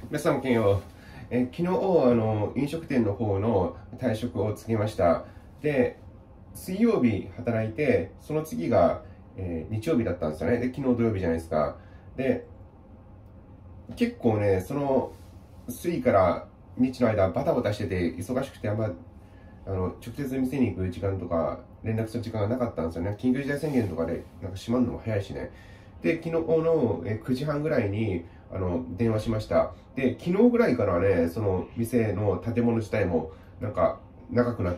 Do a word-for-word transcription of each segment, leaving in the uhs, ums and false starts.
皆さんも金曜、え昨日あの飲食店の方の退職を告げました。で、水曜日働いて、その次が、えー日曜日だったんですよね。で、昨日土曜日じゃないですか。で、結構ね、その水から日の間バタバタしてて忙しくて、あんまあの直接店に行く時間とか連絡する時間がなかったんですよね。緊急事態宣言とかでなんか閉まるのも早いしね。で、昨日のえくじはんぐらいにあの電話しました。で、昨日ぐらいからね、その店の建物自体もなんか長くなって、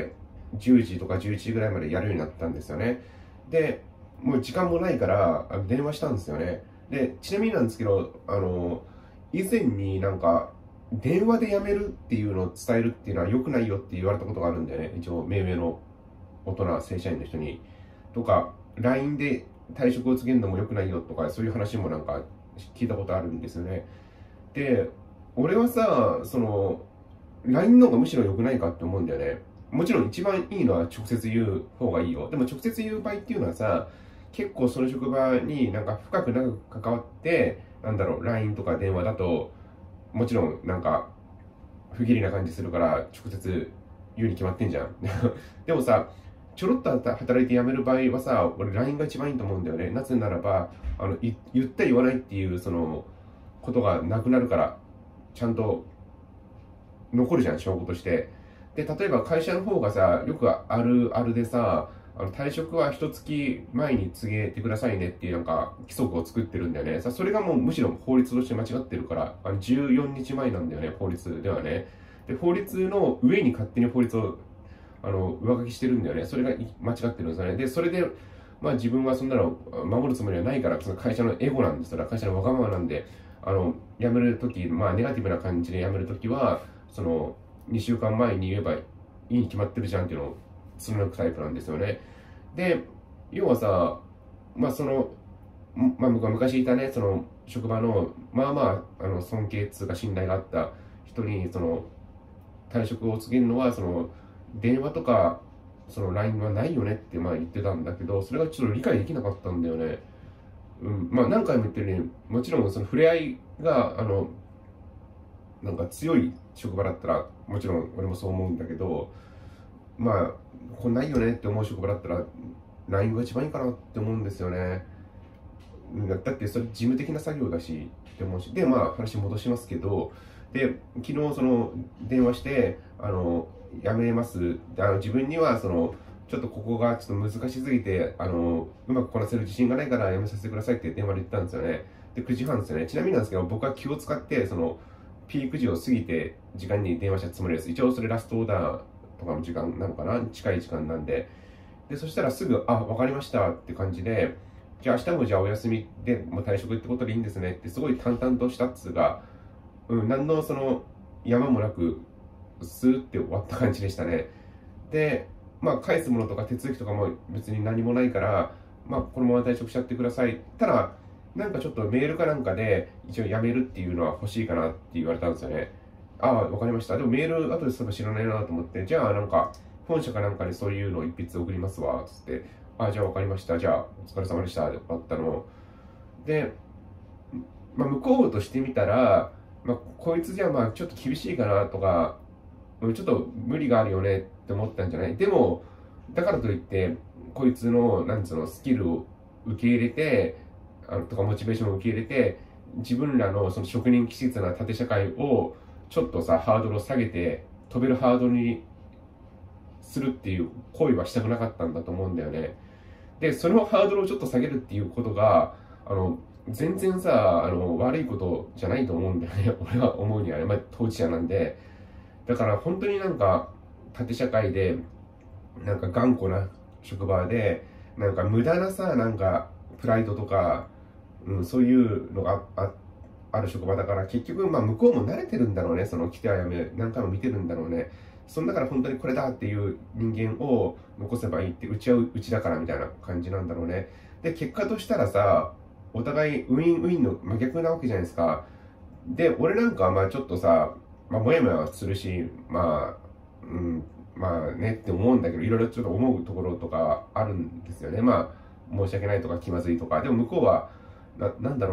じゅうじとかじゅういちじぐらいまでやるようになったんですよね。で、もう時間もないからあの電話したんですよね。で、ちなみになんですけど、あの、以前になんか電話で辞めるっていうのを伝えるっていうのは良くないよって言われたことがあるんだよね。一応、命名の大人、正社員の人に。とか、ライン で退職を告げるのも良くないよとか、そういう話もなんか聞いたことあるんですよね。で、俺はさ、その、ライン の方がむしろ良くないかって思うんだよね。もちろん一番いいのは直接言う方がいいよ。でも直接言う場合っていうのはさ、結構その職場になんか深く長く関わって、なんだろう、ライン とか電話だと、もちろんなんか不義理な感じするから直接言うに決まってんじゃん。でもさ、ちょろっと働いて辞める場合はさ、俺 ライン が一番いいと思うんだよね。なぜならば、あのい言った言わないっていうそのことがなくなるから、ちゃんと残るじゃん、証拠として。で、例えば会社の方がさ、よくあるあるでさ、あの退職は一月前に告げてくださいねっていうなんか規則を作ってるんだよね。さ、それがもうむしろ法律として間違ってるから、あのじゅうよっかまえなんだよね、法律ではね。で、法律の上に勝手に法律をあの上書きしてるんだよね。それが間違ってるんですよね。で、それで、まあ自分はそんなの守るつもりはないから、その会社のエゴなんです。それは会社のわがままなんで、あの、辞めるとき、まあネガティブな感じで辞めるときは、その、にしゅうかんまえに言えばいいに決まってるじゃんっていうのを貫くタイプなんですよね。で、要はさ、まあその、まあ、僕は昔いたね、その職場の、まあまあ、あの尊敬つうか信頼があった人に、その退職を告げるのは、その電話とか、その ライン はないよねってまあ言ってたんだけど、それがちょっと理解できなかったんだよね。うん、まあ何回も言ってるように、もちろんその触れ合いが、あの、なんか強い職場だったら、もちろん俺もそう思うんだけど、まあ、これないよねって思う職場だったら、ライン が一番いいかなって思うんですよね。だってそれ事務的な作業だしって思うし、で、まあ話戻しますけど、で、昨日その電話して、あの、辞めます。あの自分にはその、ちょっとここがちょっと難しすぎて、あの、うまくこなせる自信がないから辞めさせてくださいって電話で言ったんですよね。で、くじはんですよね。ちなみになんですけど、僕は気を使って、その、ピーク時を過ぎて時間に電話したつもりです。一応それラストオーダーとかの時間なのかな、近い時間なんで。で、そしたらすぐ、あ、わかりましたって感じで、じゃあ明日もじゃあお休みで、もう退職ってことでいいんですねってすごい淡々としたっつうが、うん、何のその山もなく、スーって終わった感じでしたね。で、まあ返すものとか手続きとかも別に何もないから、まあこのまま退職しちゃってください。ただ、なんかちょっとメールかなんかで一応辞めるっていうのは欲しいかなって言われたんですよね。ああ、わかりました。でもメール後でそういえば知らないなと思って、じゃあなんか、本社かなんかにそういうのを一筆送りますわ、つって、ああ、じゃあわかりました。じゃあお疲れ様でした。で終わったの。で、まあ、向こうとしてみたら、まあ、こいつじゃまあちょっと厳しいかなとか、うんちょっと無理があるよねって思ったんじゃない。でも、だからといって、こいつの、なんつうの、スキルを受け入れて、あのとかモチベーションを受け入れて、自分らのその職人気質な縦社会をちょっとさ、ハードルを下げて、飛べるハードルにするっていう行為はしたくなかったんだと思うんだよね。で、そのハードルをちょっと下げるっていうことが、あの、全然さ、あの、悪いことじゃないと思うんだよね。俺は思うにはね。まあ、当事者なんで。だから本当になんか、縦社会で、なんか頑固な職場で、なんか無駄なさ、なんか、プライドとか、うん、そういうのがあある職場だから、結局、まあ、向こうも慣れてるんだろうね。その来てはやめ、何回も見てるんだろうね。そのだから本当にこれだっていう人間を残せばいいって、うちはうちだからみたいな感じなんだろうね。で、結果としたらさ、お互いウィンウィンの真逆なわけじゃないですか。で、俺なんかはまあちょっとさ、まあ、もやもやするし、まあ、うん、まあねって思うんだけど、いろいろちょっと思うところとかあるんですよね。まあ、申し訳ないとか気まずいとか。でも向こうは、な、なんだろうね。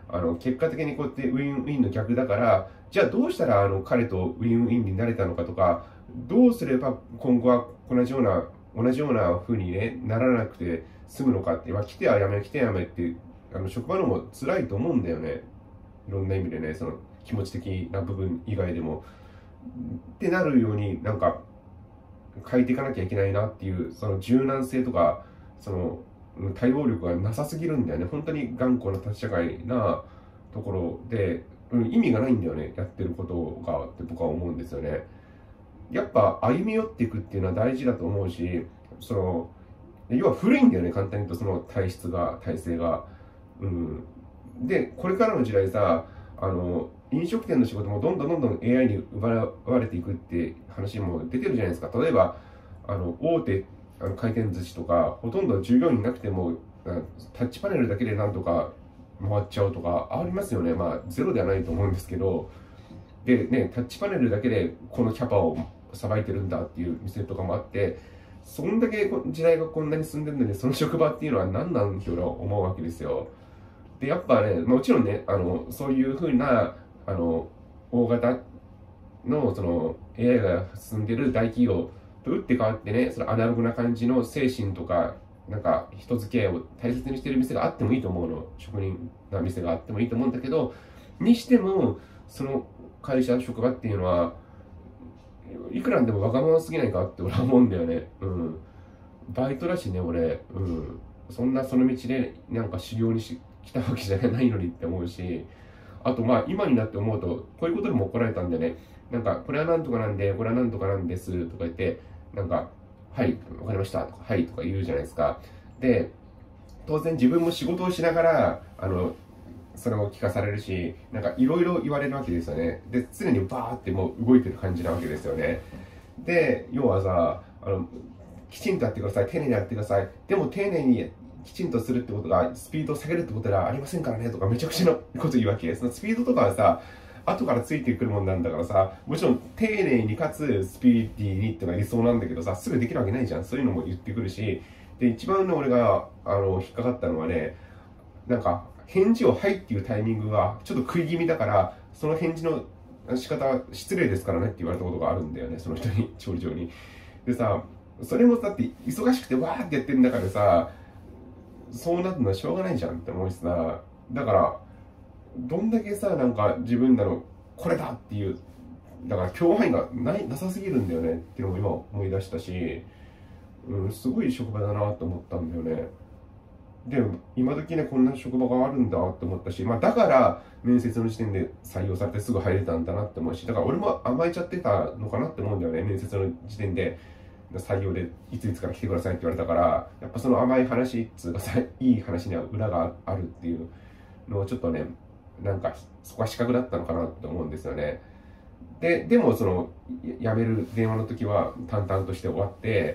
あの結果的にこうやってウィンウィンの逆だから、じゃあどうしたらあの彼とウィンウィンになれたのかとか、どうすれば今後は同じような同じような風に、ね、ならなくて済むのかって、まあ、来てはやめ来てはやめってあの職場のも辛いと思うんだよね。いろんな意味でね、その気持ち的な部分以外でもってなるようになんか変えていかなきゃいけないなっていう、その柔軟性とかその対応力がなさすぎるんだよね。本当に頑固な立ち社会なところで、うん、意味がないんだよね、やってることがって僕は思うんですよね。やっぱ歩み寄っていくっていうのは大事だと思うし、その要は古いんだよね、簡単に言うと、その体質が体制が、うん、でこれからの時代さ、あの飲食店の仕事もどんどんどんどん エーアイ に奪われていくって話も出てるじゃないですか。例えばあの大手あの回転寿司とか、ほとんど従業員いなくてもタッチパネルだけでなんとか回っちゃうとかありますよね。まあゼロではないと思うんですけど、でね、タッチパネルだけでこのキャパをさばいてるんだっていう店とかもあって、そんだけ時代がこんなに進んでるのに、その職場っていうのは何なんて思うわけですよ。でやっぱね、もちろんね、あのそういうふうなあの大型のその エーアイ が進んでる大企業と打って変わってね、そのアナログな感じの精神とか、なんか人付き合いを大切にしてる店があってもいいと思うの。職人な店があってもいいと思うんだけど、にしても、その会社、職場っていうのは、いくらでもわがまますぎないかって俺は思うんだよね。うん。バイトだしね、俺。うん。そんなその道でなんか修行にし来たわけじゃないのにって思うし、あとまあ今になって思うと、こういうことでも怒られたんでね、なんかこれはなんとかなんで、これはなんとかなんですとか言って、なんか、はい、わかりましたとか、はいとか言うじゃないですか。で、当然自分も仕事をしながら、あの、それを聞かされるし、なんかいろいろ言われるわけですよね。で、常にバーってもう動いてる感じなわけですよね。で、要はさ、あの、きちんとやってください、丁寧にやってください。でも丁寧にきちんとするってことが、スピードを下げるってことではありませんからねとか、めちゃくちゃなこと言うわけ。そのスピードとかはさ、後からついてくるもんなんだからさ、もちろん丁寧にかつスピーディーにってのが理想なんだけどさ、すぐできるわけないじゃん。そういうのも言ってくるし、で、一番ね、俺があの引っかかったのはね、なんか、返事をはいっていうタイミングがちょっと食い気味だから、その返事の仕方失礼ですからねって言われたことがあるんだよね、その人に、調理長に。でさ、それもだって忙しくてわーってやってる中でさ、そうなるのはしょうがないじゃんって思うしさ、だから、どんだけさ、なんか自分らのこれだっていう、だから共犯がないなさすぎるんだよねっていうのも今思い出したし、うん、すごい職場だなと思ったんだよね。で、今時ね、こんな職場があるんだって思ったし、まあ、だから面接の時点で採用されてすぐ入れたんだなって思うし、だから俺も甘えちゃってたのかなって思うんだよね。面接の時点で採用でいついつから来てくださいって言われたから、やっぱその甘い話っつうかさ、いい話には裏があるっていうのをちょっとね、なんかそこは資格だったのかなって思うんですよね。で、でもその辞める電話の時は淡々として終わって、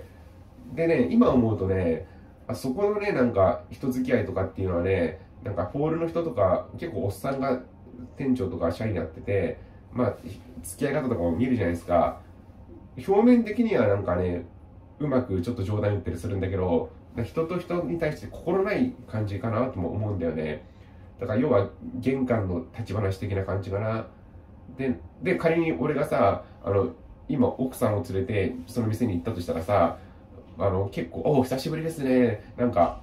でね、今思うとね、あそこのね、なんか人付き合いとかっていうのはね、なんかホールの人とか結構おっさんが店長とか社員やってて、まあ付き合い方とかも見るじゃないですか。表面的にはなんかね、うまくちょっと冗談言ったりするんだけど、人と人に対して心ない感じかなとも思うんだよね。だから要は玄関の立ち話的な感じかな。で、で仮に俺がさ、あの今奥さんを連れてその店に行ったとしたらさ、あの結構「おお久しぶりですね、なんか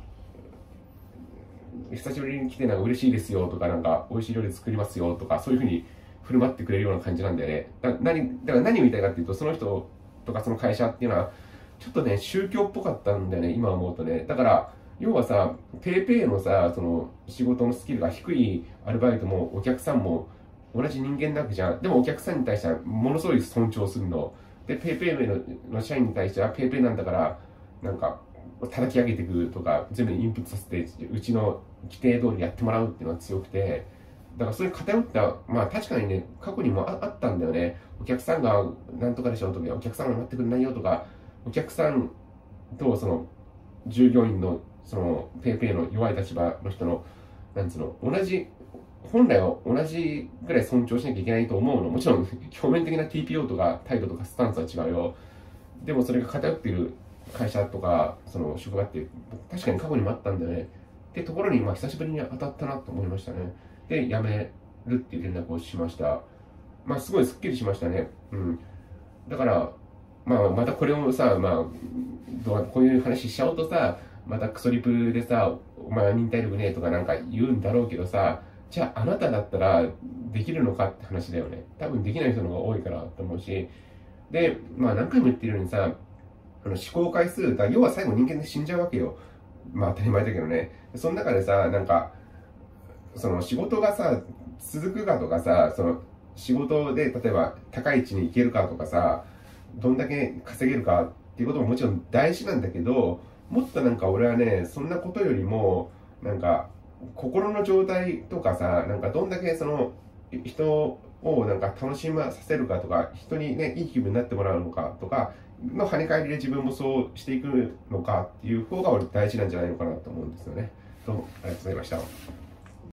久しぶりに来てなんか嬉しいですよ」とか「なんか美味しい料理作りますよ」とか、そういうふうに振る舞ってくれるような感じなんだよね。だ何だから何を言いたいかっていうと、その人とかその会社っていうのはちょっとね宗教っぽかったんだよね、今思うとね。だから要はさ、ペイペイのさ、その仕事のスキルが低いアルバイトもお客さんも同じ人間なわけじゃん。でもお客さんに対してはものすごい尊重するの。で、ペイペイのの社員に対してはペイペイなんだから、なんか叩き上げていくとか、全部インプットさせて、うちの規定通りやってもらうっていうのが強くて、だからそういう偏った、まあ確かにね、過去にも あ, あったんだよね。お客さんがなんとかでしょとか、お客さんが待ってくれないよとか、お客さんとその従業員のそのペイペイの弱い立場の人の、なんつうの、同じ、本来は同じぐらい尊重しなきゃいけないと思うの。もちろん表面的な ティーピーオー とか態度とかスタンスは違うよ。でもそれが偏っている会社とかその職場って確かに過去にもあったんだよね。ってところにまあ久しぶりに当たったなと思いましたね。 で、辞めるっていう連絡をしました。まあ、すごいすっきりしましたね。うん。だから、まあ、またこれをさ、まあ、どうこういう話しちゃうとさ、またクソリプでさ、お前は忍耐力ねえとかなんか言うんだろうけどさ、じゃああなただったらできるのかって話だよね。多分できない人の方が多いからと思うし。で、まあ何回も言ってるようにさ、あの思考回数だ、要は最後人間で死んじゃうわけよ。まあ当たり前だけどね。その中でさ、なんか、その仕事がさ、続くかとかさ、その仕事で例えば高い位置に行けるかとかさ、どんだけ稼げるかっていうことももちろん大事なんだけど、もっとなんか俺はね、そんなことよりも、なんか、心の状態とかさ、なんかどんだけその、人をなんか楽しまさせるかとか、人にね、いい気分になってもらうのかとか、の跳ね返りで自分もそうしていくのかっていう方が俺大事なんじゃないのかなと思うんですよね。どうもありがとうございました。